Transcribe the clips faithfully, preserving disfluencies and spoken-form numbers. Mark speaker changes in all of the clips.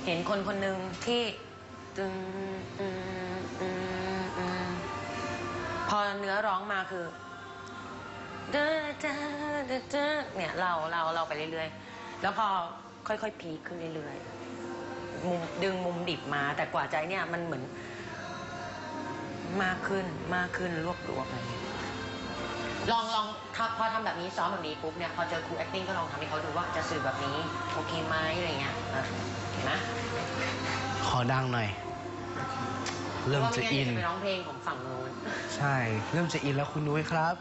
Speaker 1: ห็นคนคนหนึ่งที่ตึงตึงตึงตึงพอเนื้อร้องมาคือเนี่ยเราเราเราไปเรื่อยๆแล้วพอค่อยๆพีคขึ้นเรื่อยๆมุมดึงมุมดิบมาแต่กว่าใจเนี่ยมันเหมือนมากขึ้นมากขึ้นรวบรวมอะไรลองลองพอทำแบบนี้ซ้อมแบบนี้ปุ๊บเนี่ยพอเจอครู acting ก็ลองทำให้เขาดูว่าจะสื่อแบบนี้โอเคไหมอะไรเงี้ยเห็นไหม
Speaker 2: ขอดังหน่อยเริ่มจะอิน
Speaker 1: ไปร้องเพลงของฝั่งโน้น
Speaker 2: ใช่เริ่มจะอินแล้วคุณนุ้ยครับ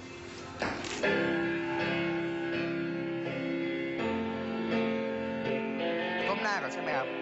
Speaker 2: ก้มหน้าก่อนใช่ไหมครับ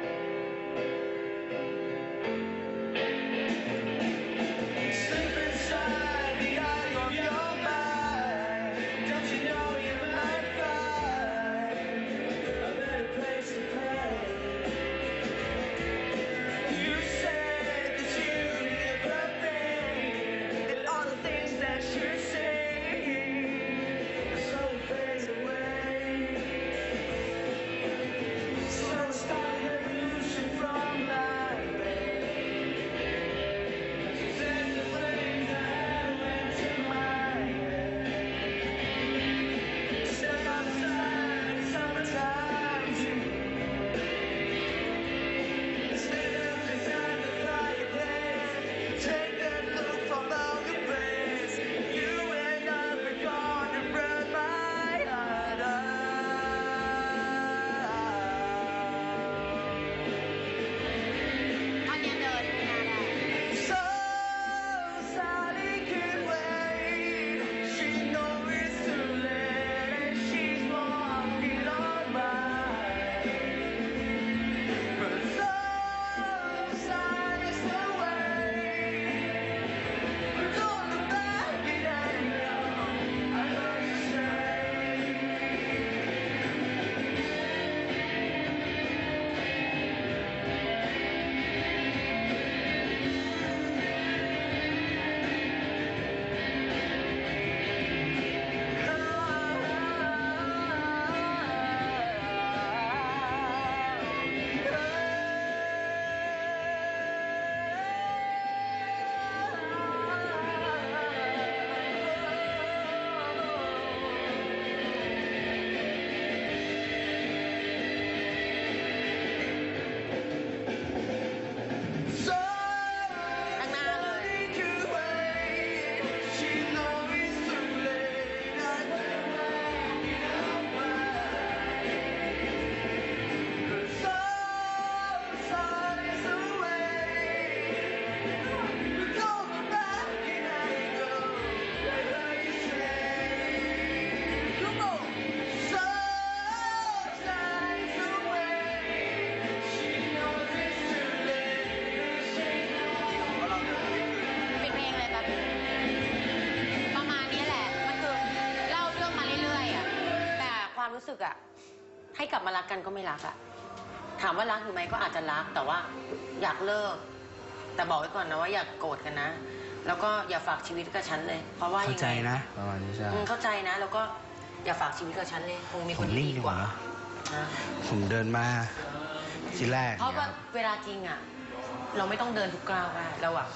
Speaker 1: รู้สึกอะให้กลับมารักกันก็ไม่รักอะถามว่ารักอยู่ไหมก็อาจจะรักแต่ว่าอยากเลิกแต่บอกไว้ก่อนนะว่าอย่าโกรธกันนะแล้วก็อย่าฝากชีวิตกับฉันเลยเพราะว่า
Speaker 2: เข้าใจนะประมาณนี้ใช่
Speaker 1: เข้าใจนะแล้วก็อย่าฝากชีวิตกับฉันเลยคงมีคนดีกว่านะ
Speaker 2: ผมเดินมาทีแรก
Speaker 1: เพราะว่าเวลาจริงอะเราไม่ต้องเดินทุกก้าวได้เราอะ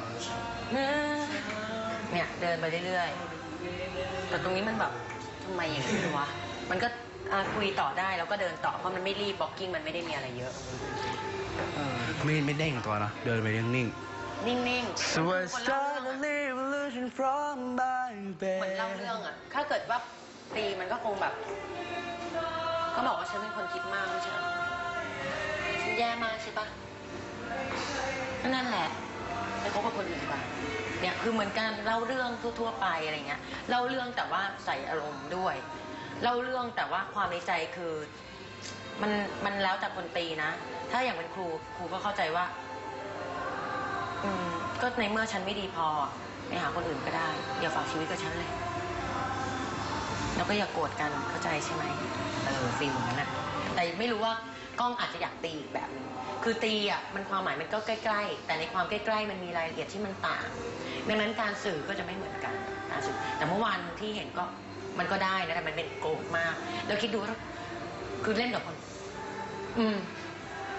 Speaker 1: เนี่ยเดินไปเรื่อยๆแต่ตรงนี้มันแบบทำไมอย่างนี้วะมันก็คุยต่อได้แล้วก็เดินต่อเพราะมันไม่รีบบล็อกกิ้งมันไม่ได้มีอะไรเยอะ
Speaker 2: ไม่ไม่เด้งตัวนะเดินไปนิ่งนิ่ง
Speaker 1: นิ่งนิ่ง
Speaker 2: เหมือนเล่าเ
Speaker 1: รื่องอะถ้าเกิดว่าตีมันก็คงแบบก็บอกว่าฉันเป็นคนคิดมากไม่ใช่ฉันแย่มากใช่ปะนั่นแหละไปคบกับคนอื่นก่อนเนี่ยคือเหมือนการเล่าเรื่องทั่วๆไปอะไรเงี้ยเล่าเรื่องแต่ว่าใส่อารมณ์ด้วยเล่าเรื่องแต่ว่าความในใจคือมันมันแล้วแต่คนตีนะถ้าอย่างเป็นครูครูก็เข้าใจว่าอืมก็ในเมื่อฉันไม่ดีพอไปหาคนอื่นก็ได้อย่าฝากชีวิตกับฉันเลยแล้วก็อย่าโกรธกันเข้าใจใช่ไหมเออฟีลนั้นนะแต่ไม่รู้ว่ากล้องอาจจะอยากตีอีกแบบนึงคือตีอ่ะมันความหมายมันก็ใกล้ๆแต่ในความใกล้ๆมันมีรายละเอียดที่มันต่างดังนั้นการสื่อก็จะไม่เหมือนกันการสื่อแต่เมื่อวานที่เห็นก็มันก็ได้นะแต่มันเป็นโกรธมากแล้วคิดดูว่าคือเล่นกับคนอืม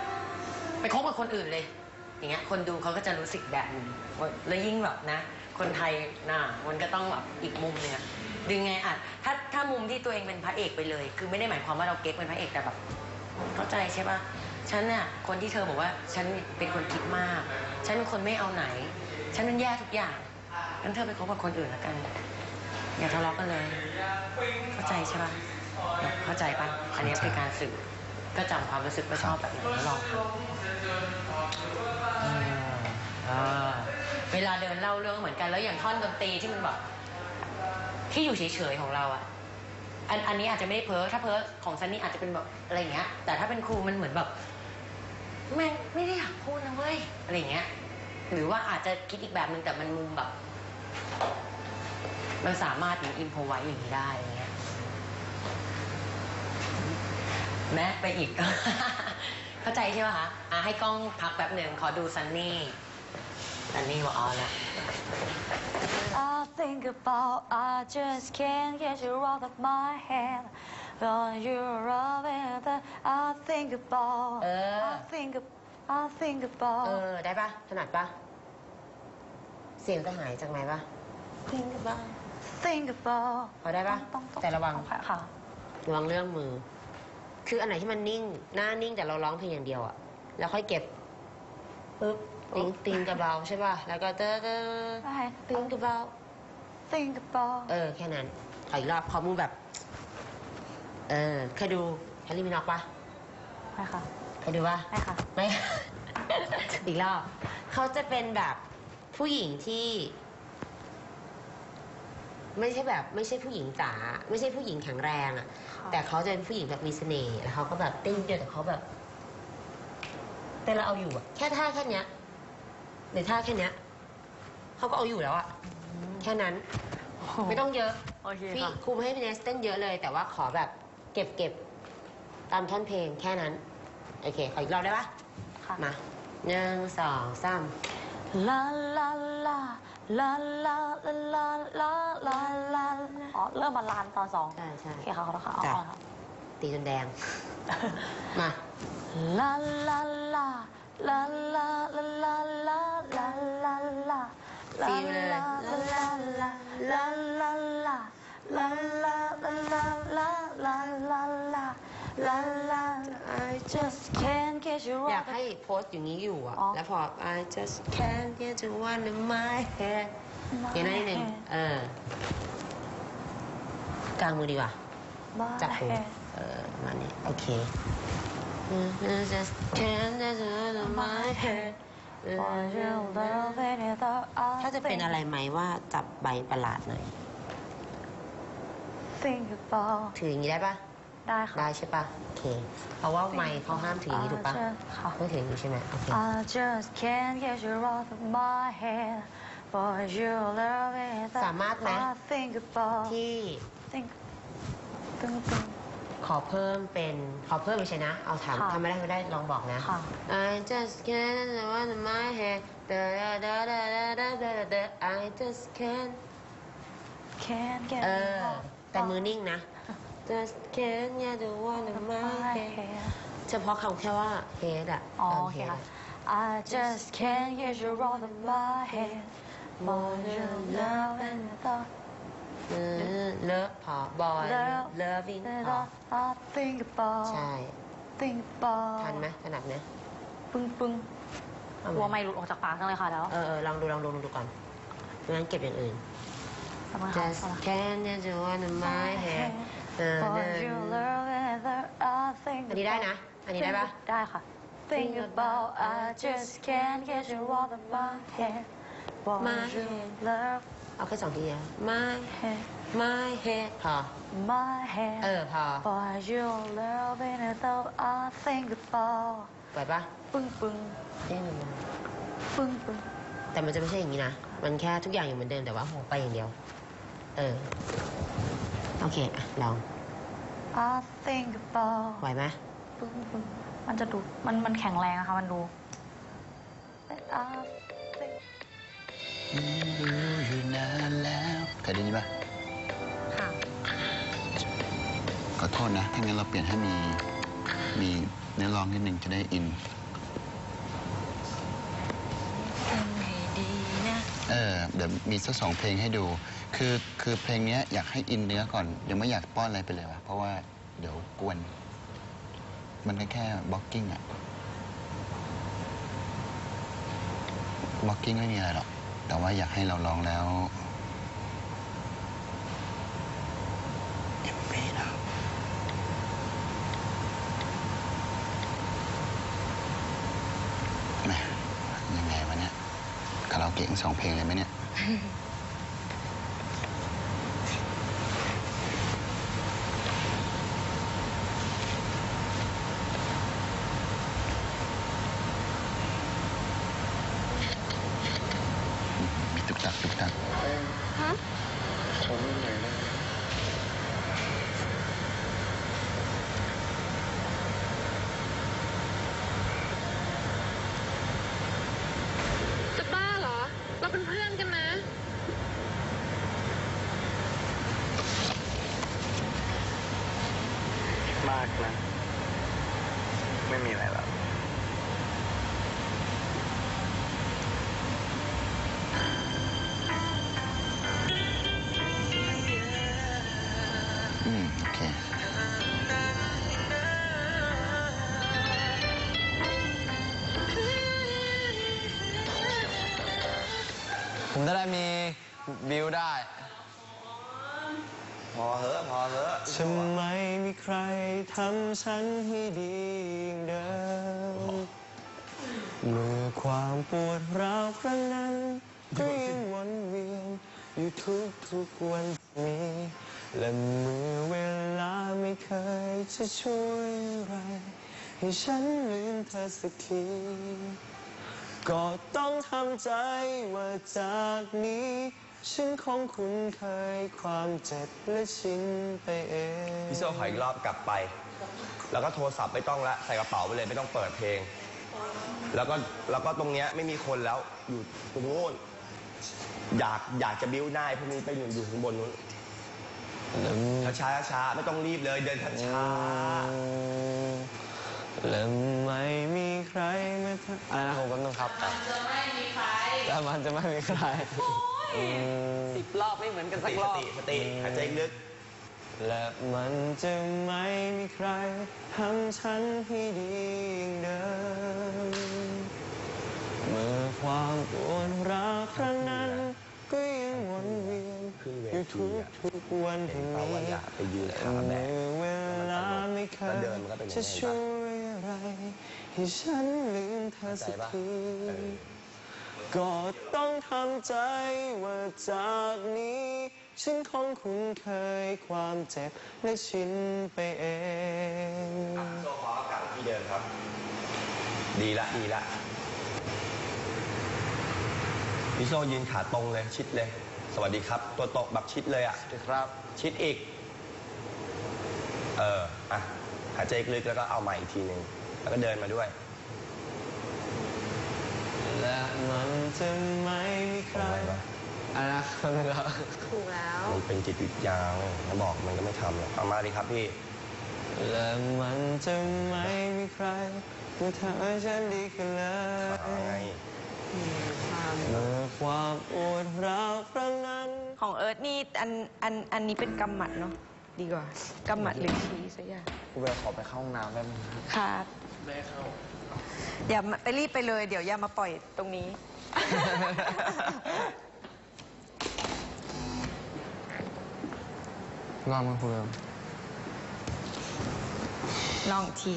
Speaker 1: ไปคบกับคนอื่นเลย อย่างเงี้ยคนดูเขาก็จะรู้สึกแบบนึงแล้วยิ่งแบบนะ คนไทยน่ะมันก็ต้องแบบอีกมุมนึงอะดึงไงอ่ะถ้าถ้ามุมที่ตัวเองเป็นพระเอกไปเลย คือไม่ได้หมายความว่าเราเก๊กเป็นพระเอกแต่แบบเข้าใจใช่ปะฉันน่ะคนที่เธอบอกว่าฉันเป็นคนคิดมากฉันเป็นคนไม่เอาไหน ฉันมันแย่ทุกอย่างงั้นเธอไปคบกับคนอื่นแล้วกันอย่าทะเลาะกันเลย เข้าใจใช่ปะเข้าใจปะอันนี้เป็นการสื่อก็จำความรู้สึกว่าชอบแบบไหนแล้วลองทำเวลาเดินเล่าเรื่องเหมือนกันแล้วอย่างท่อนดนตรีที่มันแบบที่อยู่เฉยๆของเราอะอันอันนี้อาจจะไม่ได้เพ้อถ้าเพ้อของซันนี่อาจจะเป็นแบบอะไรเงี้ยแต่ถ้าเป็นครูมันเหมือนแบบแม่งไม่ได้อยากพูดนะเว้ยอะไรเงี้ยหรือว่าอาจจะคิดอีกแบบนึงแต่มันมุมแบบมันสามารถอย่างอินโฟไว้อย่างนี้ได้อะไรเงี้ยแม้ไปอีก เข้าใจใช่ไหมคะอ่ะให้กล้องพักแป๊บหนึ่งขอดูซันนี่ซันนี่ว่าอ๋อแล้ว
Speaker 3: I think about I just can't get you out of my head When you're around I think about
Speaker 1: เออ
Speaker 3: I think I think
Speaker 1: เอ
Speaker 3: about
Speaker 1: อได้ปะถนัดปะเสียงจะหายจากไหนปะ think about
Speaker 3: think about
Speaker 1: พอได้ปะ
Speaker 3: ต้องต้อง
Speaker 1: แต่ระวัง
Speaker 3: ค่ะค่ะ
Speaker 1: ระวังเรื่องมือ คืออันไหนที่มันนิ่งหน้านิ่งแต่เราร้องเพลงอย่างเดียวอะแล้วค่อยเก็บปึ๊บติงติงกระเบาใช่ป่ะแล้วก็เตอเตอ
Speaker 3: ใช่
Speaker 1: ติงกระเบา
Speaker 3: think about
Speaker 1: เออแค่นั้นขออีกรอบขอมือแบบเออเคยดูแฮร์รี่มินอกปะ
Speaker 3: ไม่ค่ะ
Speaker 1: เคยดูปะ
Speaker 3: ไม่ค่ะ
Speaker 1: ไม่ อีกรอบเขาจะเป็นแบบผู้หญิงที่ ไม่ใช่แบบ ไม่ใช่ผู้หญิงจ๋าไม่ใช่ผู้หญิงแข็งแรงอะแต่เขาจะเป็นผู้หญิงแบบมีเสน่ห์แล้วเขาก็แบบเต้นเดียวแต่เขาแบบแต่เราเอาอยู่อะแค่ท่าแค่เนี้ยหรือท่าแค่เนี้ยเขาก็เอาอยู่แล้วอะแค่นั้น ไม่ต้องเยอะ
Speaker 3: โอเค
Speaker 1: พี่
Speaker 3: ค่ะ
Speaker 1: ครูไม่ให้พี่เนสเต้นเยอะเลย แต่ว่าขอแบบเก็บเก็บตามท่อนเพลงแค่นั้นโอเคขออีกรอบได้ปะ
Speaker 3: ค่ะ
Speaker 1: มาหนึ่งสองสาม
Speaker 3: ลาลาลาลาลาลาลาลาลาลาอ๋อเริ่มมาลานตอนสอง
Speaker 1: ใช่ใช่
Speaker 3: โอเคค่ะขอโทษค่ะเอา
Speaker 1: จ้ะ
Speaker 3: ก่อนค่ะ
Speaker 1: ตีจนแดง มา
Speaker 3: ลาลาลาลาลาลาลาลาลาลาลา
Speaker 1: ฟิลเลย
Speaker 3: ลาลาลาลาลาลาลาลาลาลาลาลาลาลาลาลา I just can't get you
Speaker 1: อยาก
Speaker 3: out
Speaker 1: ให้โพสต์อย่างนี้อยู่อะ
Speaker 3: อ๋อ
Speaker 1: แล้วพอ I just can't get you one in my head อย่างนั้นนิดนึงเออกลางมือดีกว่า จับหูเออมานี่โอเค I just can't get you one in my head ถ้าจะเป็นอะไรไหมว่าจับใบประหลาดหน่อย
Speaker 3: think about
Speaker 1: ถืออย่างนี้ได้ปะ
Speaker 3: ได้ค่ะ
Speaker 1: ได้ใช่ปะโอเค เพราะว่าไมค์เขาห้ามถืออย่างนี้ถูกปะ
Speaker 3: ค่ะ
Speaker 1: ไม่ถืออย่างนี้ใช่ไหมโอเค
Speaker 3: I just can't get you out of my head but you love it
Speaker 1: สามารถไหม
Speaker 3: I think about
Speaker 1: ที่
Speaker 3: think think think
Speaker 1: ขอเพิ่มเป็นขอเพิ่มไม่ใช่นะ เอาถาม
Speaker 3: ค่ะ
Speaker 1: ทำไม่ได้ไม่ได้ลองบอกนะ
Speaker 3: ค่ะ
Speaker 1: I just can't get you out of my head da da da da da da da da I just can't
Speaker 3: can't get
Speaker 1: เอ
Speaker 3: you
Speaker 1: อ
Speaker 3: out
Speaker 1: แต่มือนิ่งนะ just can't get you out of
Speaker 3: of
Speaker 1: my
Speaker 3: my
Speaker 1: head
Speaker 3: head
Speaker 1: เฉพาะคำแค่ว่า head อะ
Speaker 3: อ๋อ
Speaker 1: ตาม
Speaker 3: โอเค
Speaker 1: head
Speaker 3: ค่ะ
Speaker 1: อะ
Speaker 3: I just can't get you out of my head but you love it without
Speaker 1: เออเลิฟพอ boy
Speaker 3: love
Speaker 1: loving พอ
Speaker 3: I think about
Speaker 1: ใช่
Speaker 3: think about
Speaker 1: ทันไหมถนัดไหม
Speaker 3: ปึ้งปึ้ง
Speaker 1: เอา
Speaker 3: กลัว
Speaker 1: ไหม
Speaker 3: ไม่หลุดออกจากปากจังเลยค่ะแล้ว
Speaker 1: เออเออลองดูลองดูลองดูก่อนไม่งั้นเก็บอย่างอื่น
Speaker 3: ทำไมคะ
Speaker 1: just can't get you out of my head เออ
Speaker 3: For you love it I think
Speaker 1: อันนี้ได้นะ อันนี้ได้ปะ
Speaker 3: ได้ค่ะ Think about I just can't get you out of my head For
Speaker 1: My
Speaker 3: you
Speaker 1: head
Speaker 3: love
Speaker 1: เอาแค่สองทีนะ my
Speaker 3: head
Speaker 1: my head พอ
Speaker 3: my head
Speaker 1: เออพอ
Speaker 3: For you love it I think about
Speaker 1: ปล่อยปะ
Speaker 3: ปึ้งปึ้ง
Speaker 1: เอ๊ะมันมา
Speaker 3: ปึ้งปึ้ง
Speaker 1: แต่มันจะไม่ใช่อย่างนี้นะ มันแค่ทุกอย่างอยู่เหมือนเดิมแต่ว่าหัวไปอย่างเดียว เออ โอเคอ่ะลอง
Speaker 3: I think about
Speaker 1: ไหวไหม
Speaker 3: ปึ้งปึ้งมันจะดูมันมันแข็งแรงอะค่ะมันดู I think
Speaker 2: รู้อยู่นานแล้วเคยได้ยินปะ
Speaker 3: ค่ะ
Speaker 2: ขอโทษนะ ถ้างั้นเราเปลี่ยนให้มี มีเนื้อร้องนิดนึงจะได้อิน
Speaker 4: เออเดี๋ยวมีสักสองเพลงให้ดู คือคือเพลงนี้อยากให้อินเนื้อก่อนยังไม่อยากป้อนอะไรไปเลยวะเพราะว่าเดี๋ยวกวนมันก็แค่บล็อกกิ้งอะบล็อกกิ้งไม่มีอะไรหรอกแต่ว่าอยากให้เราลองแล้วเอ็มบีนะแหมยังไงวะเนี่ยคาราโอเกะทั้งสองเพลงเลยไหมเนี่ย มีตุกตักตุกตัก
Speaker 3: ฮะ
Speaker 4: ผมเหนื่อยนะ
Speaker 1: จะบ้าเหรอ เราเป็นเพื่อนกันนะ
Speaker 2: มากนะ ไม่มีอะไรหรอก
Speaker 4: อืม โอเค
Speaker 2: ผมจะได้มีวิวได้
Speaker 5: พอเหอะพอเหอะ
Speaker 2: ทำไมมีใครทำฉันให้ดีอย่างเดิมเมื่อความปวดร้าวครั้งนั้นก็ยังวนเวียนอยู่ทุกทุกๆวันนี้ และเมื่อเวลาไม่เคยจะช่วยอะไรให้ฉันลืมเธอสักที ก็ต้องทำใจว่าจากนี้ฉันคงคุ้นเคยความเจ็บและชินไปเอง
Speaker 5: พี่โซ่ขออีกรอบกลับไป แล้วก็โทรศัพท์ไม่ต้องละใส่กระเป๋าไปเลยไม่ต้องเปิดเพลง แล้วก็แล้วก็ตรงเนี้ยไม่มีคนแล้วอยู่ตรงโน้นอยากอยากจะบิ้วหน้าพวกนี้ไปอยู่อยู่ข้างบนนู้นช้าช้าช้าๆไม่ต้องรีบเลยเดินช้าช้า
Speaker 2: และไม่มีใครมาทำอะไรนะผมแป๊บนึงครับแต่มันจะไม่มีใครแต่มันจะไม่มีใคร
Speaker 1: สิบรอบไม่เหมือนกัน
Speaker 5: ส
Speaker 1: สัก
Speaker 5: ติ
Speaker 1: ร
Speaker 5: ส
Speaker 1: อบ
Speaker 5: ติสติหายใจลึก
Speaker 2: และมันจะไม่มีใครทำฉันให้ดีอย่างเดิมเมื่อความปวดร้าวครั้งนั้นก็ยังวนเวียน
Speaker 5: ขึ้นเว
Speaker 2: อยู่
Speaker 5: ที
Speaker 2: ทุก
Speaker 5: อะ
Speaker 2: ทุกๆวัน
Speaker 5: เห็
Speaker 2: แห่
Speaker 5: น
Speaker 2: ง
Speaker 5: เปล่า
Speaker 2: นี้
Speaker 5: ว่าอย่าไปยืน
Speaker 2: และ
Speaker 5: ขาแบะ
Speaker 2: เมื่อเวลาไม่เคย
Speaker 5: แล้วเดินมันก็เป็นอย่างนี้
Speaker 2: จะช่วยอะไรให้ฉันลืมเธอสักที ก็ต้องทำใจว่าจากนี้ฉันคงคุ้นเคยความเจ็บและชินไปเอง
Speaker 5: โซ่ขอกลับที่เดิมครับ ดีละดีละพี่โซ่ยืนขาตรงเลยชิดเลย สวัสดีครับ ตัวโตแบบชิดเลยอ่ะ
Speaker 2: ครับ
Speaker 5: ชิดอีก เออ อ่ะ หายใจลึกๆแล้วก็เอาใหม่อีกทีหนึ่ง แล้วก็เดินมาด้วย
Speaker 2: และมันจะไม่มีใคร
Speaker 5: อะไรวะ
Speaker 2: อะไรนะคนนึงครับ
Speaker 1: ถูกแล้ว
Speaker 5: มันเป็นจิตวิทยาแล้วบอกมันก็ไม่ทำหรอกเอามาดิครับพี่
Speaker 2: และมันจะไม่มีใครมาทำให้ฉันดีขึ้นเล
Speaker 5: ขาไง
Speaker 2: ยเมื่อความปวดร้าวครั้งนั้น
Speaker 3: ของเอิร์ธนี่อันอันอันนี้เป็นกำหมัดเนาะดีกว่ากำหมัดหรือชีสักอย่าง
Speaker 2: กูไปขอไปเข้าห้องน้ำได้ไหม
Speaker 3: ครับไม่เข้าอย่ามาไปรีบไปเลย เดี๋ยวอย่ามาปล่อยตรงนี้
Speaker 2: ลองมาคุยกัน
Speaker 3: ลองอีกที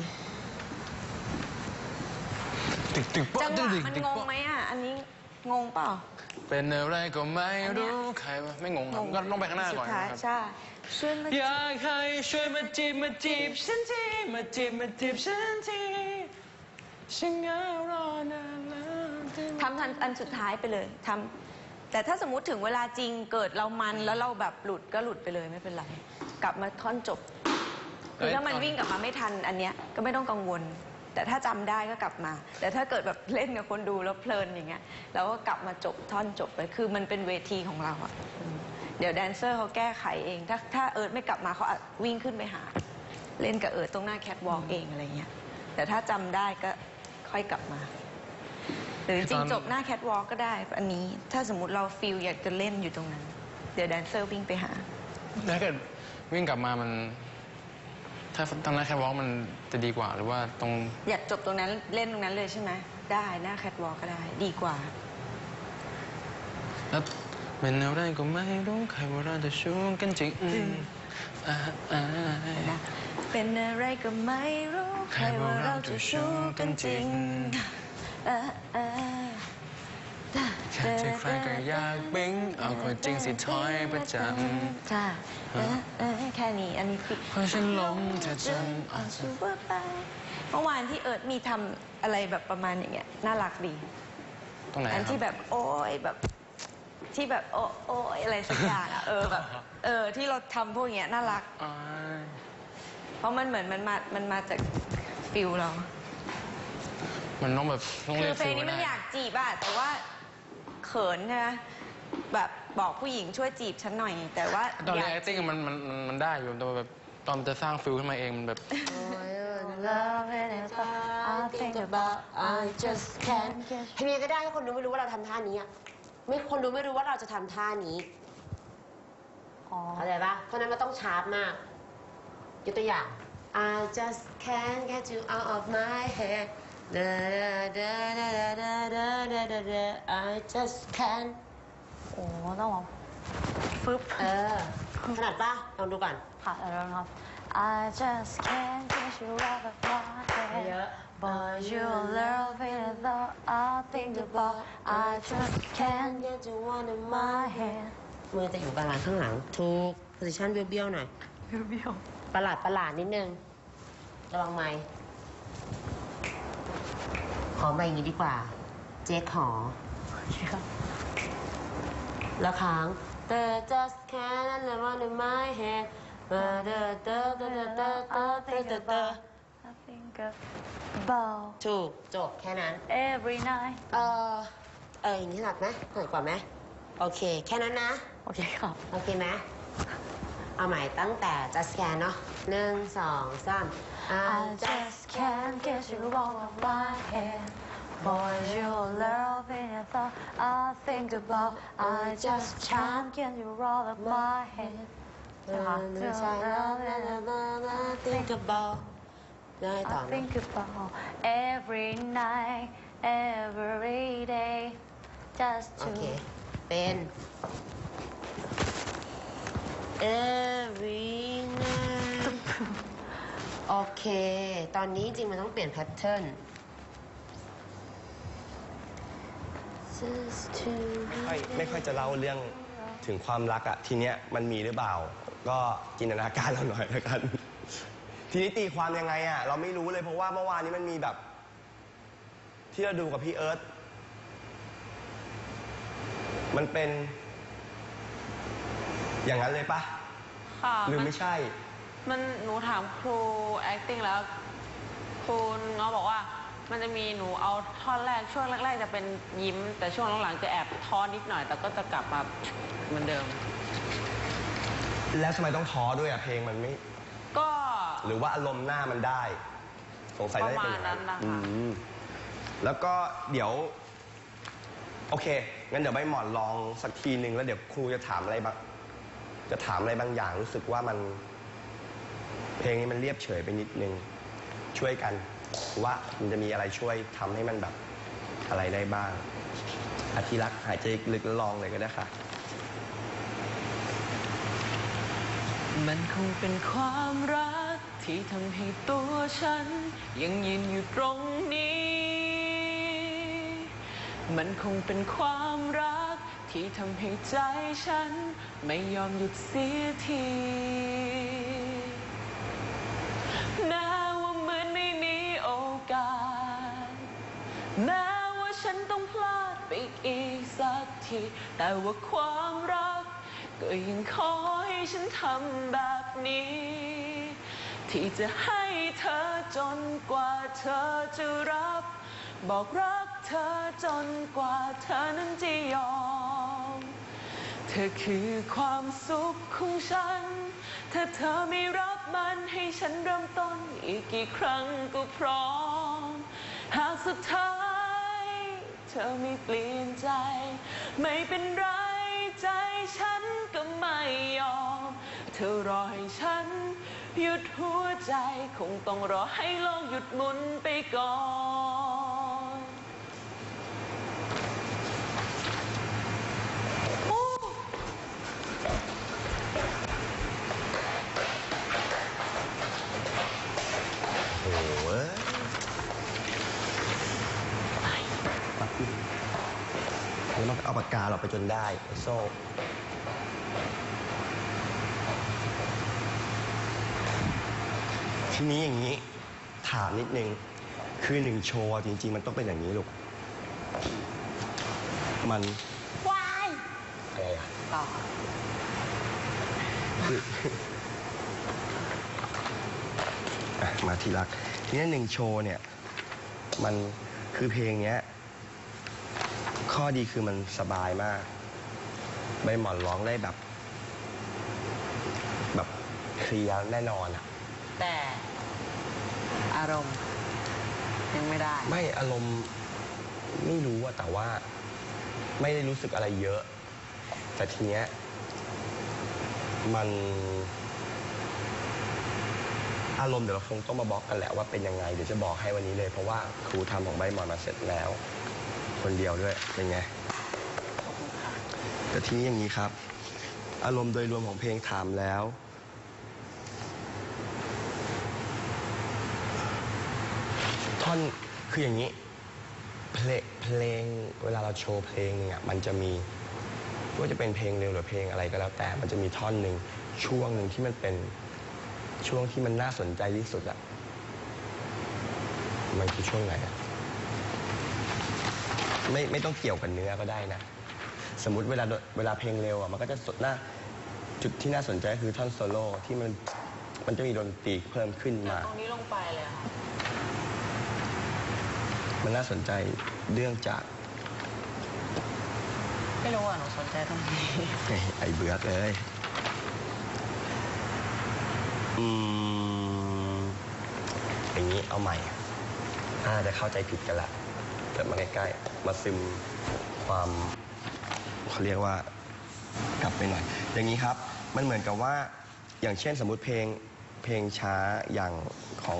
Speaker 2: ตึกตึก
Speaker 3: จังหวะมันงงไหมอ่ะ อันนี้งงเปล่า
Speaker 2: เป็นอะไรก็ไม่รู้ใครวะไม่งงครับก็ต้องไปข้างหน้าก่อน
Speaker 3: สุดท้าย
Speaker 2: นะครับ
Speaker 3: ใช่ช่วยมา
Speaker 2: อยากให้ช่วยมาจีบมาจีบฉันทีมาจีบมาจีบฉันทีฉันเหงารอนานแล้ว
Speaker 3: ทำทันอันสุดท้ายไปเลยทำแต่ถ้าสมมุติถึงเวลาจริงเกิดเรามันแล้วเราแบบหลุดก็หลุดไปเลยไม่เป็นไร กลับมาท่อนจบ คือถ้ามันวิ่งกลับมาไม่ทันอันเนี้ยก็ไม่ต้องกังวล แต่ถ้าจำได้ก็กลับมา แต่ถ้าเกิดแบบเล่นกับคนดูแล้วเพลินอย่างเงี้ยเราก็กลับมาจบท่อนจบไปคือมันเป็นเวทีของเราอะอืมเดี๋ยวแดนเซอร์เขาแก้ไขเอง ถ้าถ้าเอิร์ธไม่กลับมาเขาอาจวิ่งขึ้นไปหา เล่นกับเอิร์ธตรงหน้าแคทวอล์กเองอะไรเงี้ยแต่ถ้าจำได้ก็ค่อยกลับมาหรือจริงๆจบหน้าแคทวอล์กก็ได้อันนี้ถ้าสมมติเราฟีลอยากจะเล่นอยู่ตรงนั้น เดี๋ยวแดนเซอร์วิ่งไปหา
Speaker 2: ถ้าเกิดวิ่งกลับมามันถ้าตอนหน้าแคทวอล์กมันจะดีกว่าหรือว่าตรง
Speaker 3: อยากจบตรงนั้นเล่นตรงนั้นเลยใช่ไหมได้หน้าแคทวอล์กก็ได้ดีกว่า
Speaker 2: แล้วเป็นอะไรก็ไม่รู้ใครว่าเราจะชูกันจริงอืมอ่าอ่า
Speaker 3: นะเป็นอะไรก็ไม่รู้ใครว่าเราจะชู้กันจริงเออเออ
Speaker 2: แค่เจอใครก็อยากปิ๊งเอาคนจริงสิถอยประจำ
Speaker 3: จ้าเออเออแค่นี้อันนี้ฟิก
Speaker 2: เพราะฉันหลงเธอจนอาจจะ
Speaker 3: ซูเปอร์ไปเมื่อวานที่เอิร์ธมีทำอะไรแบบประมาณอย่างเงี้ยน่ารักดี
Speaker 2: ตรงไหน
Speaker 3: อัน
Speaker 2: ค
Speaker 3: ที่
Speaker 2: รับ
Speaker 3: แบบโอ้ยแบบที่แบบโอ้โอ้ยอะไรสักอย่างอะเออแบบเออที่เราทำพวกเนี้ยน่ารัก
Speaker 2: อ่า
Speaker 3: เพราะมันเหมือนมันมา มันมาจากฟิลเรา
Speaker 2: มันต้องแบบต้อง
Speaker 3: คื
Speaker 2: เรี
Speaker 3: อย
Speaker 2: ก
Speaker 3: เพล
Speaker 2: ฟิ
Speaker 3: ง
Speaker 2: ล
Speaker 3: นี้มัน
Speaker 2: ได้
Speaker 3: อยากจีบอะแต่ว่าเขินใช่ไหมแบบบอกผู้หญิงช่วยจีบฉันหน่อย แต่ว่า
Speaker 2: ตอน
Speaker 3: อ
Speaker 2: เรีย
Speaker 3: ยาน ก
Speaker 2: acting มันมันมันมันได้อยู่แต่แบบตอนมันจะสร้างฟิลขึ้นมาเองมันแบบ
Speaker 3: Love it if I think about I just can't get
Speaker 6: ทำยังไงก็ได้ให้คนดูไม่รู้ว่าเราทำท่านี้อะไม่คนดูไม่รู้ว่าเราจะทำท่านี้
Speaker 3: อ๋อ
Speaker 6: เข้าใจปะเพราะนั้นมันต้องชาร์ปมากยกตัวอย่าง I just can't get you out of my head da da da da da da da da da I just can't
Speaker 3: โอ้ต้องบอกฟึบ
Speaker 6: เออถนัดปะลองดูก่อน
Speaker 3: ค่ะแล้วนะครับ I just can't get you out of my
Speaker 6: เย
Speaker 3: head
Speaker 6: อะ
Speaker 3: But you love it though I think about I just can't
Speaker 6: get you out of my
Speaker 3: my
Speaker 6: head
Speaker 3: head
Speaker 6: มือจะอยู่ประมาณข้างหลังถูก position เบี้ยวๆหน่อย
Speaker 3: เบี้ยว
Speaker 6: ประหลาดประหลาดนิดนึงระวังไมค์ขอไมค์อย่างนี้ดีกว่า เจ๊ขอ
Speaker 3: ๆครับ
Speaker 6: แล้วค้าง The just can't live on in my head the the the the the the the the the
Speaker 3: I think about
Speaker 6: ถูกจบแค่นั้น
Speaker 3: every night
Speaker 6: เออเอออย่างนี้หนักไหมหนักกว่าไหมโอเค แค่นั้นนะ
Speaker 3: โอเคครับ
Speaker 6: โอเคไหมเอาใหม่ตั้งแต่ just can เนาะหนึ่งสองสาม
Speaker 3: I just can't get you out of my head Boy, your love in a thought I think about I just can't get you out of my head
Speaker 6: think about ได้ต่อ
Speaker 3: I
Speaker 6: ไหม
Speaker 3: think about every night every day just
Speaker 6: โอ
Speaker 3: to
Speaker 6: เค เป็น every night โอเค ตอนนี้จริงมันต้องเปลี่ยนแพทเทิร์น just to
Speaker 5: ไม่ค่อยไม่ค่อยจะเล่าเรื่องถึงความรักอะทีเนี้ยมันมีหรือเปล่า ก็จินตนาการเราหน่อยแล้วกัน ทีนี้ตีความยังไงอะเราไม่รู้เลยเพราะว่าเมื่อวานนี้มันมีแบบ ที่เราดูกับพี่เอิร์ธมันเป็น อย่างนั้นเลยปะ
Speaker 1: ค่ะ
Speaker 5: หรือ
Speaker 1: มัน
Speaker 5: ไม่ใช่
Speaker 1: มันหนูถามครู acting แล้วครูเงาบอกว่า มันจะมีหนูเอาท่อนแรกช่วงแรกๆจะเป็นยิ้ม แต่ช่วงหลังๆจะแอบท้อนิดหน่อย แต่ก็จะกลับมาเหมือนเดิม
Speaker 5: แล้วทำไมต้องท้อด้วยอะเพลงมันไม่
Speaker 1: ก็
Speaker 5: หรือว่าอารมณ์หน้ามันได้ สงสัยน่าจะเป็นอย่างนั้น
Speaker 1: ประมาณนั้นนะคะ
Speaker 5: อืมแล้วก็เดี๋ยว โอเค งั้นเดี๋ยวใบหมอนลองสักทีหนึ่งแล้วเดี๋ยวครูจะถามอะไรบางจะถามอะไรบางอย่างรู้สึกว่ามัน เพลงนี้มันเรียบเฉยไปนิดนึง ช่วยกันว่ามันจะมีอะไรช่วยทำให้มันแบบอะไรได้บ้างอาทิรักหายใจลึกแล้วลองเลยก็ได้ค่ะ
Speaker 1: มันคงเป็นความรักที่ทำให้ตัวฉัน ยังยืนอยู่ตรงนี้ มันคงเป็นความรักที่ทำให้ใจฉัน ไม่ยอมหยุดเสียทีแม้ว่าเหมือนไม่มีโอกาสแม้ว่าฉันต้องพลาดไปอีกสักที แต่ว่าความรักก็ยังขอให้ฉันทำแบบนี้ ที่จะให้เธอจนกว่าเธอจะรับ บอกรักเธอจนกว่าเธอนั้นจะยอม เธอคือความสุขของฉัน ถ้าเธอไม่รับมันให้ฉันเริ่มต้นอีกกี่ครั้งก็พร้อม หากสุดท้ายเธ
Speaker 3: ธอไม่เปลี่ยนใจ ไม่เป็นไรใจฉันก็ไม่ยอมเธอรอให้ฉันหยุดหัวใจคงต้องรอให้โลกหยุดหมุนไปก่อนโอ้
Speaker 5: โอ้โหแล้วมันเอาปากกาเราไปจนได้ไอ้โซ่ทีนี้อย่างนี้ถามนิดนึงคือหนึ่งโชว์จริงๆมันต้องเป็นอย่างนี้ลูกมัน
Speaker 3: วาย
Speaker 5: อะไรอ่ะ
Speaker 3: ต่อ
Speaker 5: คืออ่ะมาทีรักทีนี้หนึ่งโชว์เนี่ยมันคือเพลงเนี้ยข้อดีคือมันสบายมากใบหมอนร้องได้แบบแบบเคลียร์แน่นอนอะ
Speaker 1: แต่อารมณ์ยังไม่ได้
Speaker 5: ไม่อารมณ์ไม่รู้อะแต่ว่าไม่ได้รู้สึกอะไรเยอะ แต่ทีเนี้ยมันอารมณ์เดี๋ยวเราคงต้องมาบอกกันแหละว่าเป็นยังไงเดี๋ยวจะบอกให้วันนี้เลยเพราะว่าครูทำของใบหมอนมาเสร็จแล้วคนเดียวด้วยเป็นไงแต่ทีนี้อย่างนี้ครับอารมณ์โดยรวมของเพลงถามแล้วท่อนคืออย่างนี้เพลงเพลงเวลาเราโชว์เพลงเนี่ยมันจะมีไม่ว่าจะเป็นเพลงเร็วหรือเพลงอะไรก็แล้วแต่มันจะมีท่อนหนึ่งช่วงหนึ่งที่มันเป็นช่วงที่มันน่าสนใจที่สุดอะมันคือช่วงไหนอะไม่ไม่ต้องเกี่ยวกับเนื้อก็ได้นะสมมุติเวลาเวลาเพลงเร็วอะมันก็จะสดหน้าจุดที่น่าสนใจคือท่อนโซโล่ที่มันมันจะมีดนตรีเพิ่มขึ้นมา
Speaker 1: ตรงนี้ลงไปเลยค่ะ
Speaker 5: มันน่าสนใจเรื่องจาก
Speaker 1: ไม่รู้อ่ะหนูสนใจตรงนี้
Speaker 5: ไอ้เบือกเลยอืมอย่างนี้เอาใหม่อ่าจะเข้าใจผิดกันละเกิดมาใกล้ๆมาซึมความเขาเรียกว่ากลับไปหน่อยอย่างนี้ครับมันเหมือนกับว่าอย่างเช่นสมมุติเพลงเพลงช้าอย่างของ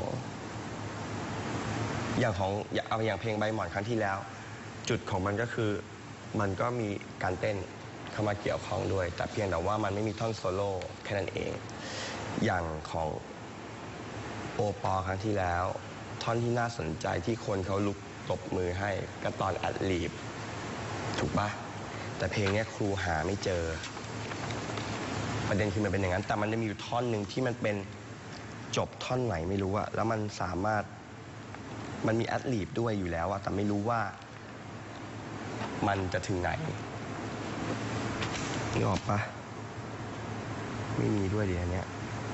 Speaker 5: อย่างของเอาอย่างเพลงใบหมอนครั้งที่แล้วจุดของมันก็คือมันก็มีการเต้นเข้ามาเกี่ยวข้องด้วย แต่เพียงแต่ว่ามันไม่มีท่อนโซโล่แค่นั้นเองอย่างของโอปอครั้งที่แล้วท่อนที่น่าสนใจที่คนเขาลุกตบมือให้ก็ตอนอัดลีบถูกปะแต่เพลงนี้ครูหาไม่เจอประเด็นคือมันเป็นอย่างนั้นแต่มันจะมีอยู่ท่อนหนึ่งที่มันเป็นจบท่อนไหนไม่รู้อะแล้วมันสามารถมันมีอัดลีบด้วยอยู่แล้วอะแต่ไม่รู้ว่ามันจะถึงไหนนึกออกปะไม่มีด้วยดีอันเนี้ย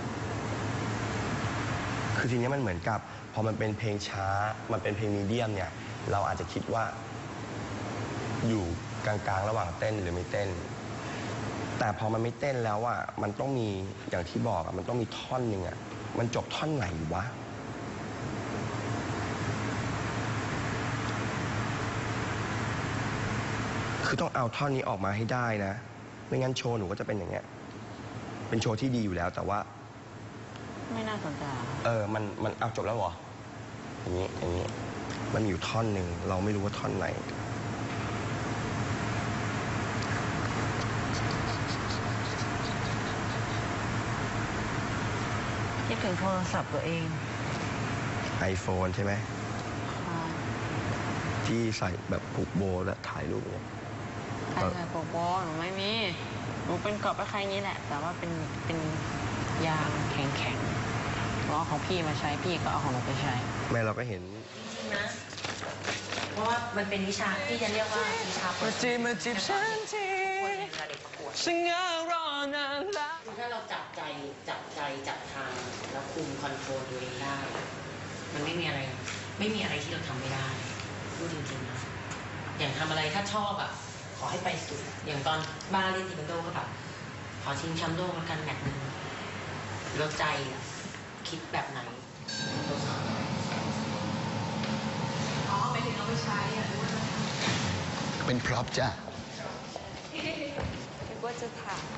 Speaker 5: คือทีนี้มันเหมือนกับพอมันเป็นเพลงช้ามันเป็นเพลงมีเดียมเนี่ยเราอาจจะคิดว่าอยู่กลางๆระหว่างเต้นหรือไม่เต้นแต่พอมันไม่เต้นแล้วอ่ะมันต้องมีอย่างที่บอกอ่ะมันต้องมีท่อนหนึ่งอ่ะมันจบท่อนไหนวะคือต้องเอาท่อนนี้ออกมาให้ได้นะไม่งั้นโชว์หนูก็จะเป็นอย่างเงี้ยเป็นโชว์ที่ดีอยู่แล้วแต่ว่า
Speaker 1: ไม่น่าสนใจ
Speaker 5: เออมันมันเอาจบแล้วเหรออย่างนี้อย่างนี้มันมีอยู่ท่อนหนึ่งเราไม่รู้ว่าท่อนไหน
Speaker 1: คิดถึงโทรศัพท์ตัวเอง
Speaker 5: iPhone ใช่ไหมที่ใส่แบบผูกโบและถ่ายรูปเนี่ย
Speaker 1: ใช่ใช่โปโปหนูไม่มีหนูเป็นกรอบคล้ายๆนี้แหละแต่ว่าเป็นเป็นยางแข็งๆเอาของพี่มาใช้พี่ก็เอาของหนูไปใช้
Speaker 5: แม่เราก็เห็น
Speaker 1: นะเพราะว่ามันเป็นวิชาที่จะเรียกว่าวิชา
Speaker 2: มาจีบมาจีบฉันที
Speaker 1: เวลาเด็กประกวด
Speaker 2: ฉันเหงารอนานแล้ว
Speaker 6: ถ้าเราจับใจจับใจจับทางแล้วคุมคอนโทรลตัวเองได้ มันไม่มีอะไร ไม่มีอะไรที่เราทำไม่ได้พูดจริงๆนะอย่างทำอะไรถ้าชอบอ่ะขอให้ไปสุดอย่างตอนบ้านเล่นเทควันโดก็แบบขอชิงแชมป์โลกแล้วกันแมตช์หนึ่งแล้วใจอ่ะคิดแบบไหน
Speaker 3: อ๋อหมายถึงเอาไปใช้อะ
Speaker 4: เป็นพร็อพจ้ะ
Speaker 3: นึกว่าจะถาม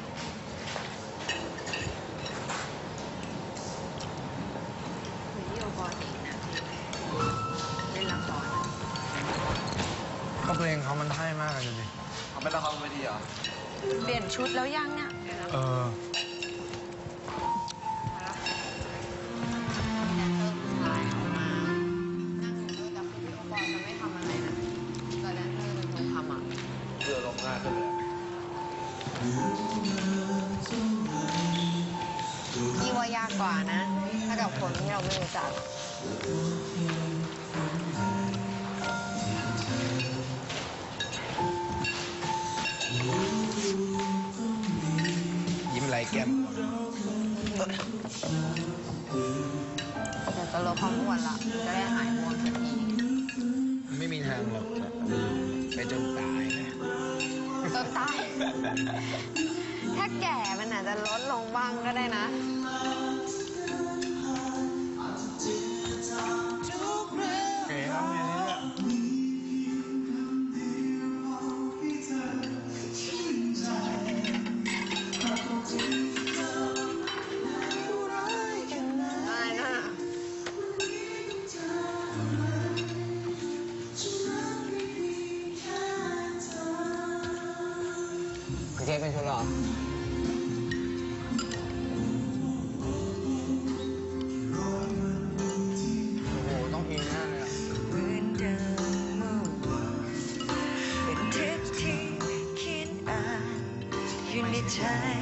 Speaker 3: วิดีโอบอลอีกนะเล่นละคร
Speaker 2: ก็เพลงเขามันให้มากเลยดูดิ
Speaker 7: เขาเป็นละครเวทีเหรอ
Speaker 3: เปลี่ยนชุดแล้วยังเนี่ย
Speaker 2: เออ
Speaker 7: เรือลงง่ายขึ้นเลย
Speaker 6: พี่ว่ายากกว่านะ ถ้ากับคนที่เราไม่รู้จัก
Speaker 2: ยิ้มไรแก้ม
Speaker 6: เดี๋ยวจะลดความอ้วนละ จะได้หายอ้วนสักที
Speaker 2: ไม่มีทางหรอกไปจนตายนะ
Speaker 6: จนตาย ถ้าแก่มันอาจจะลดลงบ้างก็ได้นะ
Speaker 2: เก๋ครับเนี่ยนี่แหละ
Speaker 6: อะไรนะ
Speaker 2: เจ๊เป็นชุดหรอ โอ้โห ต้องอินแน่เลยอ่ะ
Speaker 3: เหมือนเดิมเป็นทิศที่คิดอ่านอยู่ในใจ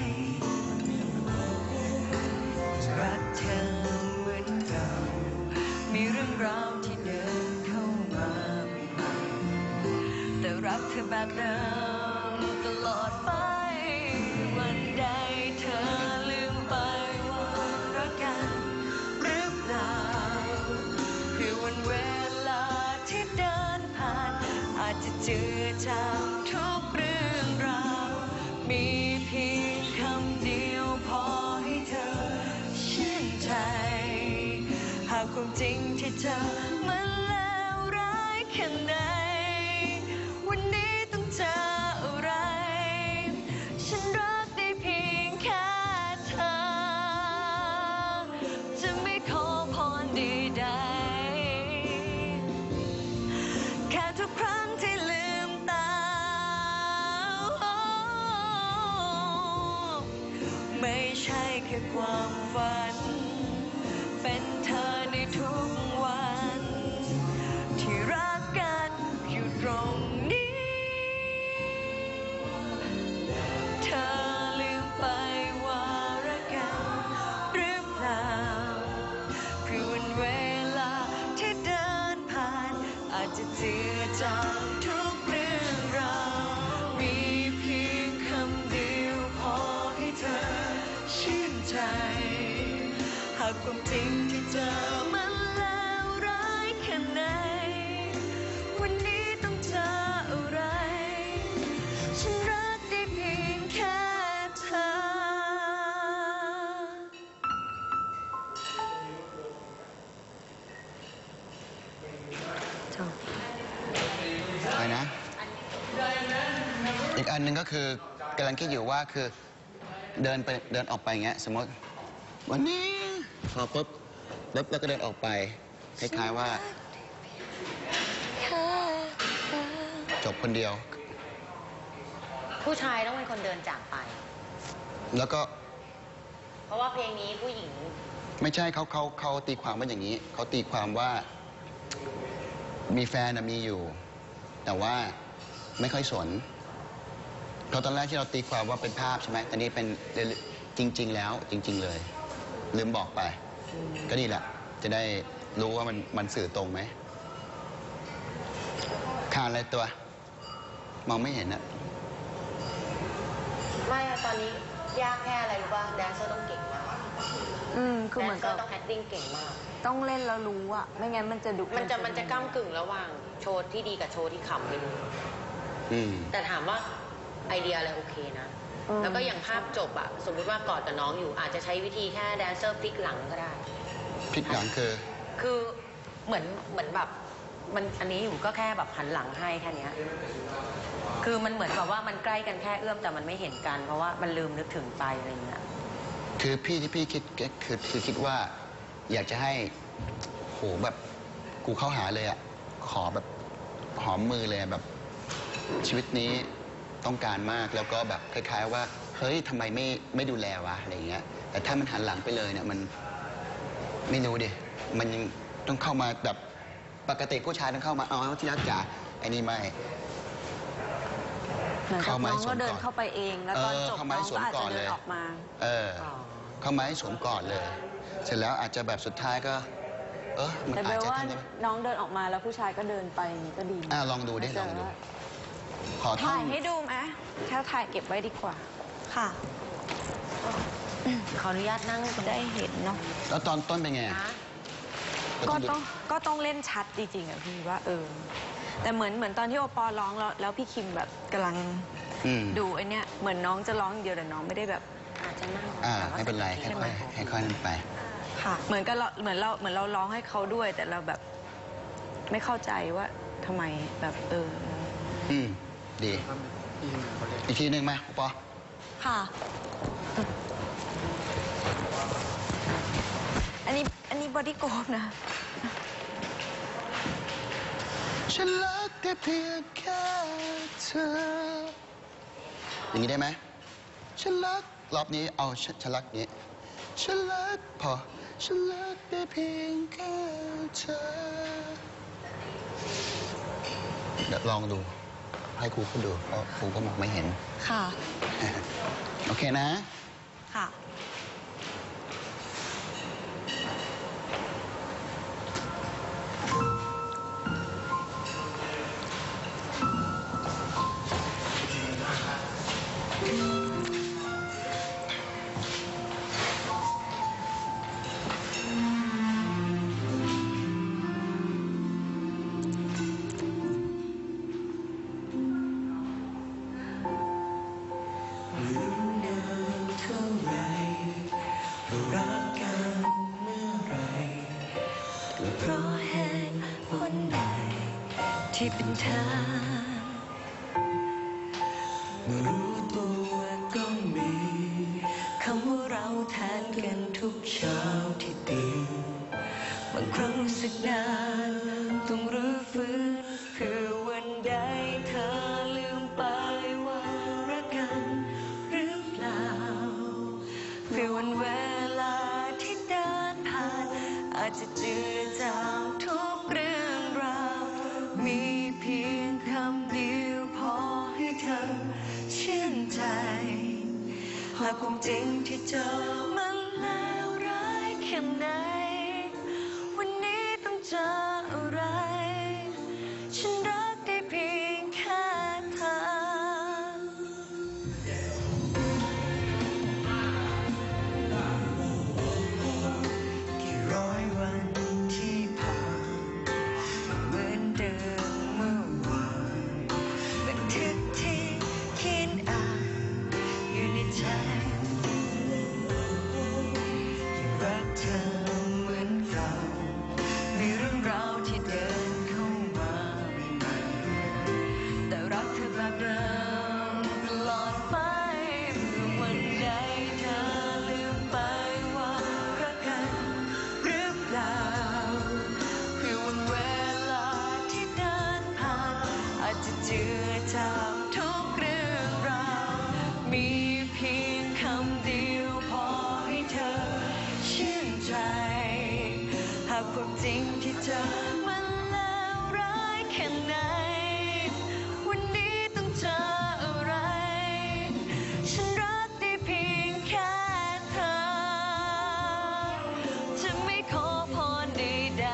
Speaker 3: รักเธอเหมือนเก่ามีเรื่องราวที่เดินเข้ามาใหม่ๆแต่รักเธอแบบเดิมตลอดไปวันใดเธอลืมไปว่ารักกันหรือเปล่าคือวันเวลาที่เดินผ่านอาจจะเจือจางทุกเรื่องราวมีเพียงคำเดียวพอให้เธอชื่นใจหากความจริงที่เธอมันแล้วร้ายแค่ไหนวันนี้ต้องเจออะไรฉันรักได้เพียงแค่เธอจะไม่ขอพรใดๆแค่ทุกครั้งที่ลืมตาไม่ใช่แค่ความฝันเป็นเธอในทุกวันที่รักกันอยู่ตรงนี้เธอลืมไปว่ารักกันหรือเปล่าคือวันเวลาที่เดินผ่านอาจจะเจือจางทุกเรื่องราวมีเพียงคำเดียวพอให้เธอชื่นใจหากความจริงที่เจอมันแล้วร้ายแค่ไหนวันนี้ต้องเจออะไรฉันรักได้เพียงแค่เธอจบ
Speaker 4: อะไรนะ อีกอันหนึ่งก็คือกำลังคิดอยู่ว่าคือเดินไปเดินออกไปอย่างเงี้ยสมมติ วันนี้พอปุ๊บแล้วแล้วก็เดินออกไปคล้ายๆว่า จบคนเดียว
Speaker 1: ผู้ชายต้องเป็นคนเดินจากไป
Speaker 4: แล้วก็
Speaker 1: เพราะว่าเพลงนี้ผู้หญิง
Speaker 4: ไม่ใช่เขาเขาเขาตีความว่าอย่างนี้ เขาตีความว่า มีแฟนนะมีอยู่ แต่ว่าไม่ค่อยสนเพราะตอนแรกที่เราตีความว่าเป็นภาพใช่ไหมแต่นี่เป็นจริง ๆ แล้ว จริง ๆ เลย ลืมบอกไป ก็นี่แหละ จะได้รู้ว่ามันมันสื่อตรงไหมขาดอะไรตัว มองไม่เห็นอะ
Speaker 1: ไม่อะตอนนี้ยากแค่อะไรรู้ป่ะแดนเซอร์ต้องเก่งมาก
Speaker 3: อืมคือ
Speaker 1: แด
Speaker 3: เหมื
Speaker 1: น
Speaker 3: อน
Speaker 1: เซอ
Speaker 3: กับ
Speaker 1: ร์ต้อง acting เก่งมาก
Speaker 3: ต้องเล่นแล้วรู้อะไม่งั้นมันจะดุ
Speaker 1: มันจะมันจะก้ากึ่งระหว่างโชว์ที่ดีกับโชว์ที่ขำไปเลย
Speaker 4: อืม
Speaker 1: แต่ถามว่าไอเดียอะไรโอเคนะ แล้วก็อย่างภาพจบอะสมมุติว่ากอดกับน้องอยู่ อาจจะใช้วิธีแค่แดนเซอร์พลิกหลังก็ได้
Speaker 4: พลิกหลังคือ
Speaker 1: คือเหมือนเหมือนแบบมันอันนี้อยู่ก็แค่แบบหันหลังให้แค่เนี้ยคือมันเหมือนกับว่ามันใกล้กันแค่เอื้อมแต่มันไม่เห็นกัน เพราะว่ามันลืมนึกถึงไปอะไรเงี้ย
Speaker 4: คือพี่ที่พี่คิดคือคือคิดว่าอยากจะให้โหแบบกูเข้าหาเลยอ่ะขอแบบหอมมือเลยแบบชีวิตนี้ต้องการมากแล้วก็แบบคล้ายๆว่าเฮ้ยทำไมไม่ไม่ดูแลวะอะไรเงี้ยแต่ถ้ามันหันหลังไปเลยเนี่ยมันไม่รู้ดิมันยังต้องเข้ามาแบบปกติผู้ชายต้องเข้ามาอ๋อที่รักจ๋าไอ้นี่ไม่
Speaker 3: เหมือนกับน้องก็เดินเข้าไปเองแล้วตอนจบน้องก็อาจจะเดินออกมา
Speaker 4: เออเข้ามาให้สวมกอดเลย เสร็จแล้วอาจจะแบบสุดท้ายก็ เออมัน
Speaker 3: แต่
Speaker 4: อา
Speaker 3: เบ
Speaker 4: จ
Speaker 3: ล
Speaker 4: จะ
Speaker 3: ว่า
Speaker 4: ทำได้ไหม
Speaker 3: น้องเดินออกมาแล้วผู้ชายก็เดินไปก็ดี
Speaker 4: อ่ะลองดูดิลองดูขอท่อ
Speaker 3: ถ่าง ยให้ดูไหมถ้าถ่ายเก็บไว้ดีกว่า ค่ะ
Speaker 1: ขออนุญาตนั่งตรง
Speaker 3: ได้เห็นเนาะ
Speaker 4: แล้วตอนต้นเป็นไง
Speaker 1: นะ
Speaker 3: ก็ต้องก็ต้องเล่นชัดจริงๆอะพี่ว่าเออ แต่เหมือนเหมือนตอนที่โอปอร้องแล้วแล้วพี่คิมแบบกำลัง
Speaker 4: อืม
Speaker 3: ดูไอเนี้ยเหมือนน้องจะร้องอย่างเดียวแต่น้องไม่ได้แบบ
Speaker 1: อาจจะนั่ง
Speaker 4: อ่า
Speaker 1: แต่ว่า
Speaker 4: ไม่เป็นไร
Speaker 1: ใส่
Speaker 4: ค่อย
Speaker 1: ที่
Speaker 4: ๆค่อยๆนั่นไป
Speaker 3: ค่ะ เหมือนกับเราเหมือนเราเหมือนเราร้องให้เขาด้วย แต่เราแบบไม่เข้าใจว่าทำไมแบบเออ
Speaker 4: อืม ดี อีกทีหนึ่งไหมปอ
Speaker 3: ค่ะ อันนี้อันนี้บอดี้โกฟนะ
Speaker 4: ฉันรักแต่เพียงแค่เธอ อย่างนี้ได้ไหมฉันรักรอบนี้เอาฉันฉันรักนี้ฉันรักพอฉันรักแต่เพียงแค่เธอเดี๋ยวลองดู ให้ครูเขาดูเพราะครูก็มองไม่เห็น
Speaker 3: ค่ะ
Speaker 4: โอเคนะ
Speaker 3: ค่ะ เพราะเหตุผลใดที่เป็นทางเมื่อรู้ตัวก็มีคำว่าเราแทนกันทุกเช้าที่ตื่นบางครั้งรู้สึกนานต้องรื้อฟื้นเพื่อวันใดเธอลืมไปว่ารักกันหรือเปล่าเพื่อวันเวลาที่เดินผ่านอาจจะเจือจางทุกเรื่องราวมีเพียงคำเดียวพอให้เธอชื่นใจหากความจริงที่เจอมันแล้วร้ายแค่ไหนวันนี้ต้องเจออะไรฉันรักได้เพียงแค่เธอกี่ร้อยวันที่ผ่านเหมือนเดิมเมื่อวานบันทึกที่เขียนอ่านอยู่ในใจยังรักเธอเหมือนเก่ามีเรื่องราวที่เดินเข้ามาใหม่ๆแต่รักเธอแบบเดิมตลอดไปเมื่อวันใดเธอลืมไปว่ารักกันหรือเปล่าคือวันเวลาที่เดินผ่านอาจจะเจือจางทุกเรื่องราวมีเพียงคำเดียวพอให้เธอชื่นใจหากความจริงที่เจอมันแล้วร้ายแค่ไหนวันนี้ต้องเจออะไรฉันรักได้เพียงแค่เธอจะไม่ขอพรใด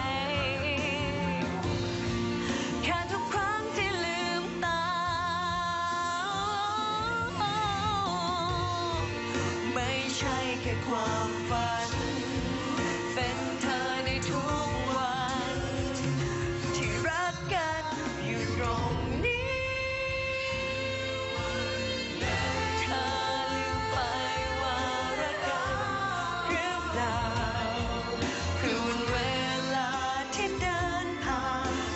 Speaker 3: ๆแค่ทุกครั้งที่ลืมตาไม่ใช่แค่ความฝันเป็นเธอในทุกวันที่รักกันอยู่ตรงนี้เธอลืมไปว่ารักกันหรือเปล่าคือวันเวลาที่เดินผ่าน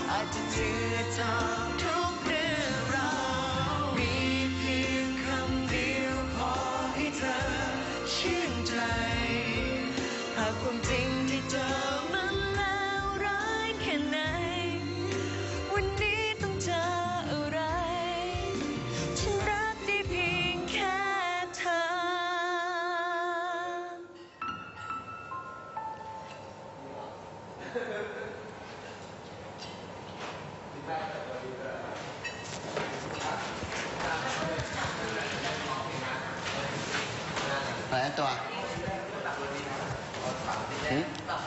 Speaker 4: อะไรนะตัวหืม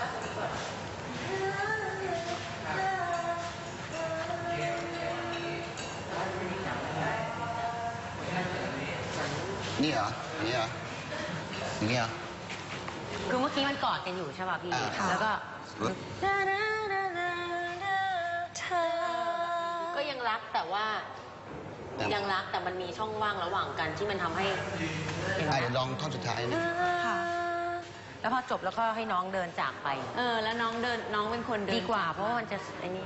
Speaker 4: นี่เหรอ นี่เหรอ นี่เหรอ
Speaker 6: คือเมื่อกี้มันกอดกันอยู่ใช่ป่ะพี่
Speaker 4: อ่า
Speaker 6: แล้วก็
Speaker 3: เธอ
Speaker 6: ก็ยังรักแต่ว่า
Speaker 4: แต่
Speaker 6: ยังรักแต่มันมีช่องว่างระหว่างกันที่มันทำให้เห็นไหม
Speaker 4: อ่ะเดี๋ยวลองท่อนสุดท้ายนี่
Speaker 3: ค่ะ
Speaker 6: แล้วพอจบแล้วก็ให้น้องเดินจากไป
Speaker 3: เออ แล้วน้องเดิน น้องเป็นคนเดิน
Speaker 6: ดีกว่าเพราะว่ามันจะไอ้นี่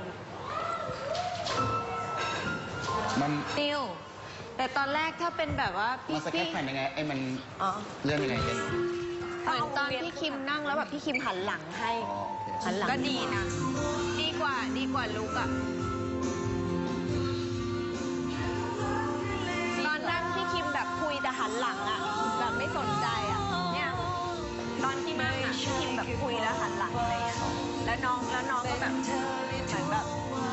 Speaker 4: มัน
Speaker 3: ติวแต่ตอนแรกถ้าเป็นแบบว่า
Speaker 4: มั
Speaker 3: พี่
Speaker 4: นสแคป
Speaker 3: พี่
Speaker 4: แผ่นยังไงไอ้มัน
Speaker 3: อ๋อ
Speaker 4: เลื่อนยังไงเป็น
Speaker 3: เหมือนตอนพี่คิมนั่งแล้วแบบพี่คิมหันหลังให้
Speaker 4: อ๋อโอเค
Speaker 6: หันหลัง
Speaker 3: ก็ดีนะ ดีกว่า ดีกว่าลุกอะตอนนั่งพี่คิมแบบคุยแต่หันหลังอะแบบไม่สนใจอะเนี่ย ตอนที่นั่งอะพี่คิมแบบคุยแล้วหันหลังอะไรอย่างเงี้ยแล้วน้องแล้วน้องก็แบบเหมือนแบบ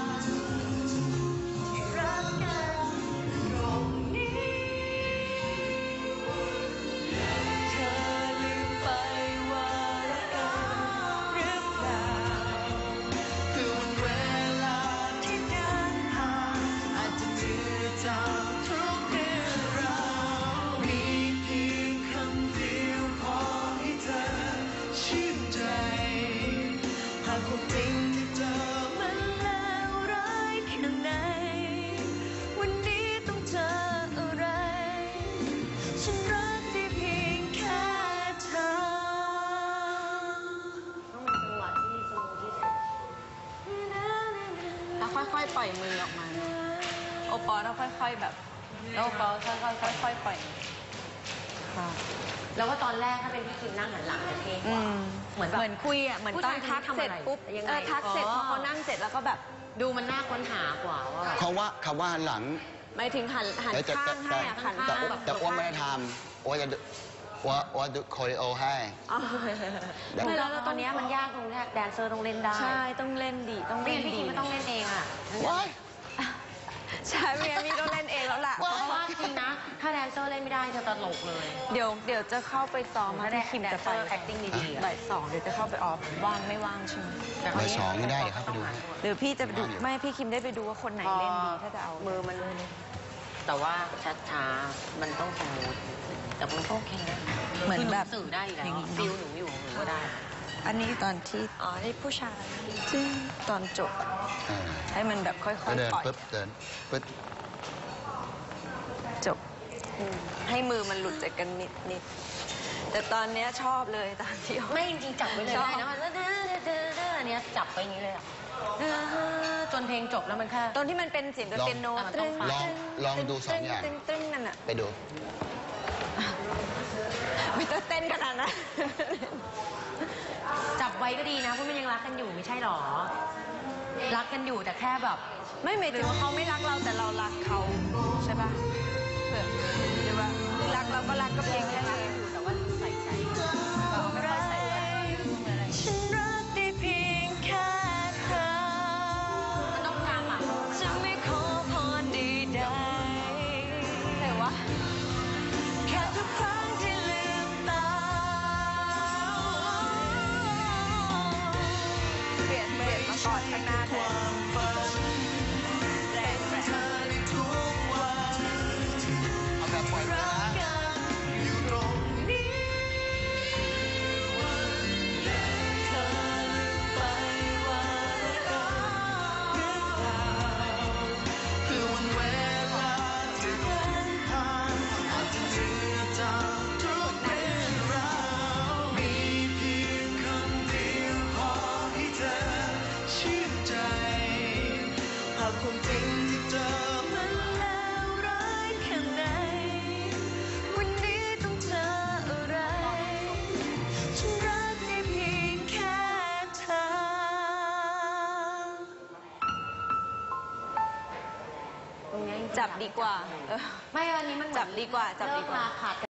Speaker 3: ถ้าค่อยๆ ปล่อยมือออกมาโอปอล์ถ้าค่อยๆ แบบแล้วโอปอล์ค่อยๆค่อยๆปล่อยค่ะ
Speaker 6: แล้วก็ตอนแรกถ้าเป็นพี่คิมนั่งหันหลังจะเท่กว่าเหมือนแบบ
Speaker 3: เหมือนคุยอ่ะ เหมือนตอนทักเสร็จปุ๊บ
Speaker 6: ยังไง
Speaker 3: เออทักเสร็จ
Speaker 6: อ๋อ
Speaker 3: พอเขานั่งเสร็จแล้วก็แบบ
Speaker 6: ดูมันน่าค้นหากว่าว่าแบบ
Speaker 4: เขาว่าคำว่าหันหลัง
Speaker 3: ไม่ถึงหันหัน
Speaker 4: เอ้ยแต่
Speaker 3: ข้างให้อ่ะ
Speaker 4: แต่
Speaker 3: หัน
Speaker 4: แต่
Speaker 3: ข้าง
Speaker 4: แต่แต่อ้วนไม่ได้ทำอ้วนจะดูอ้วนอ้วนดูคอริโอให้
Speaker 3: อ๋อ
Speaker 6: ไม่แล้วตอนนี้มันยากตรงที่แดนเซอร์ต้องเล่นได้
Speaker 3: ใช่ ต้องเล่นดีต้อง
Speaker 6: เรี
Speaker 3: เล่
Speaker 6: ยน
Speaker 3: น
Speaker 6: พี่
Speaker 3: ดี
Speaker 6: คิมไม่ต้องเล่นเองอ่ะ
Speaker 4: ว้าย
Speaker 3: ใช่เรียนมีต้องเล่นเองแล้วล่ะ
Speaker 6: เพราะว่าจริงนะ ถ้าแดนเซอร์เล่นไม่ได้จะตลกเลย
Speaker 3: เดี๋ยวเดี๋ยวจะเข้าไปซ้อม
Speaker 6: ถ้า
Speaker 3: พี่คิม
Speaker 6: แดน
Speaker 3: จะ
Speaker 6: เซ
Speaker 3: ไป
Speaker 6: อร์ acting ดีๆอะ
Speaker 3: บ่ายสองเดี๋ยวจะเข้าไปออฟว่างไม่ว่างใช่ไหม
Speaker 6: แต่คราว
Speaker 4: บ่าย
Speaker 6: นี้
Speaker 4: สองนี่ได้เดี๋ยวเข้าไปดู
Speaker 3: หรือพี่จะไปดูไม่พี่คิมได้ไปดูว่าคนไหนเล่นดีถ้าจะเอา
Speaker 6: มือมันแต่ว่าช้าๆมันต้องสมูทแต่มันก็โอเคนะ
Speaker 3: เหมือนแบบ
Speaker 6: คือหสื่อได้อยู่แล้ว
Speaker 3: อย่างงี้
Speaker 6: ฟิลหนูอยู่ของหนูก็ได้
Speaker 3: อันนี้ตอนที่อ๋อนี่ผู้ชายซึ่งตอนจบอะ
Speaker 4: เออ
Speaker 3: ให้มันแบบค่อย
Speaker 4: ก็เดิน
Speaker 3: ๆปล่อย
Speaker 4: ปึ๊บเดินปึ๊บ
Speaker 3: จบให้มือมันหลุดจากกันนิดนิดแต่ตอนเนี้ยชอบเลยตอนที่
Speaker 6: ไม่จริงๆจับไว้เลย
Speaker 3: ชอบ
Speaker 6: ได้นะมันเด้อเด้อเด้ออันเนี้ยจับไปอย่างนี้เลยอ่ะจนเพลงจบแล้วมันแค่
Speaker 3: ตอนที่มันเป็นเสียงดนตรีโน้ต
Speaker 6: ลอง
Speaker 3: ตึ้ง
Speaker 4: ลองลองดูสองอย่าง
Speaker 3: ตึ้งตึ้งนั่นน่ะ
Speaker 4: ไปดู
Speaker 3: ไม่ต้องเต้นขนาดนั้น
Speaker 6: จับไว้ก็ดีนะเพราะมันยังรักกันอยู่ไม่ใช่หรอ รักกันอยู่แต่แค่แบบ
Speaker 3: ไม่หมายถึงว่าเขาไม่รักเราแต่เรารักเขาใช่ปะเผื่อหรือว่ารักเราก็รักก็เพียงแค่รักอยู่แต่ว่าใส่ใจเราไม่ค่อยใส่ใจฉันรักได้เพียงแค่เธอ
Speaker 6: มันต้องจำอ่ะ
Speaker 3: จะไม่ขอพรใดๆแต่ว่าแค่ทุกครั้งที่ลืมตาเปลี่ยนเปลี่ยนมาก่อนข้างหน้าแทนแรงแรง
Speaker 4: เอาแบบปล่อยไปนะ
Speaker 2: ความจริงที่เจอมันแล้วร้ายแค่ไหนวันนี้ต้องเจออะไรฉันรักได้เพียงแค่เธอ
Speaker 6: ตรงเนี้ย
Speaker 3: จับดีกว่าเออ
Speaker 6: ไม่วันนี้มัน
Speaker 3: จับดีกว่าจับดีกว่า
Speaker 6: เลิลาขาด